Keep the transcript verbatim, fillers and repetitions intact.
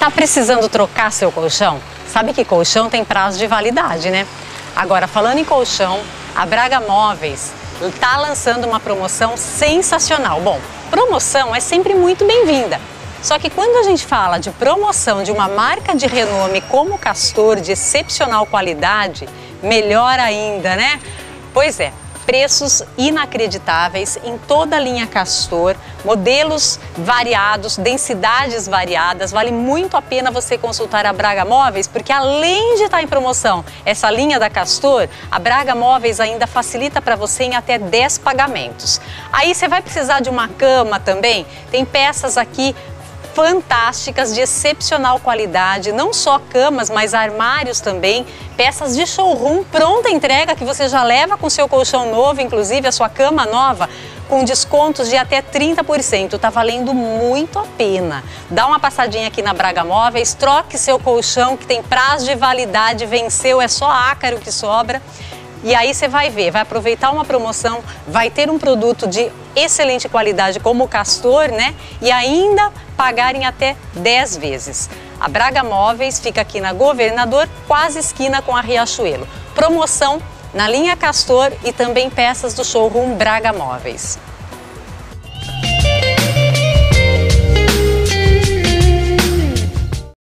Tá precisando trocar seu colchão? Sabe que colchão tem prazo de validade, né? Agora, falando em colchão, a Braga Móveis está lançando uma promoção sensacional. Bom, promoção é sempre muito bem-vinda. Só que quando a gente fala de promoção de uma marca de renome como Castor, de excepcional qualidade, melhor ainda, né? Pois é, preços inacreditáveis em toda a linha Castor, modelos variados, densidades variadas. Vale muito a pena você consultar a Braga Móveis, porque além de estar em promoção essa linha da Castor, a Braga Móveis ainda facilita para você em até dez pagamentos. Aí você vai precisar de uma cama também, tem peças aqui fantásticas, de excepcional qualidade, não só camas, mas armários também, peças de showroom, pronta entrega, que você já leva com seu colchão novo, inclusive a sua cama nova, com descontos de até trinta por cento, tá valendo muito a pena. Dá uma passadinha aqui na Braga Móveis, troque seu colchão que tem prazo de validade, venceu, é só ácaro que sobra. E aí você vai ver, vai aproveitar uma promoção, vai ter um produto de excelente qualidade como o Castor, né? E ainda pagar em até dez vezes. A Braga Móveis fica aqui na Governador, quase esquina com a Riachuelo. Promoção na linha Castor e também peças do showroom Braga Móveis.